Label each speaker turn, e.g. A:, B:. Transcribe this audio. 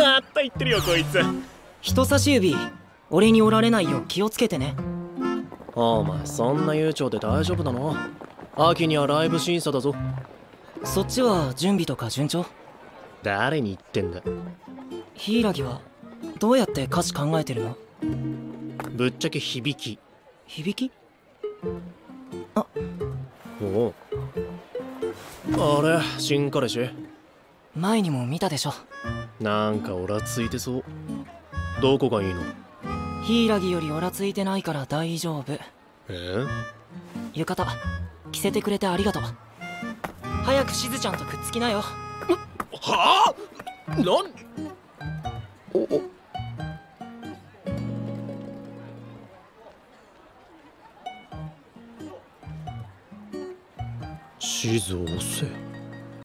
A: あった言ってるよこいつ。
B: 人差し指俺に折られないよう気をつけてね。
A: お前そんな悠長で大丈夫なの？秋にはライブ審査だぞ。
B: そっちは準備とか順調？
A: 誰に言ってんだ。
B: 柊はどうやって歌詞考えてるの？
A: ぶっちゃけ響き。
B: 響き？あ、
A: おう。あれ新彼氏？
B: 前にも見たでしょ。
A: なんかオラついてそう。どこがいいの？
B: 柊よりオラついてないから大丈夫。浴衣着せてくれてありがとう。早くしずちゃんとくっつきなよ。
A: はあ？シズ遅せ。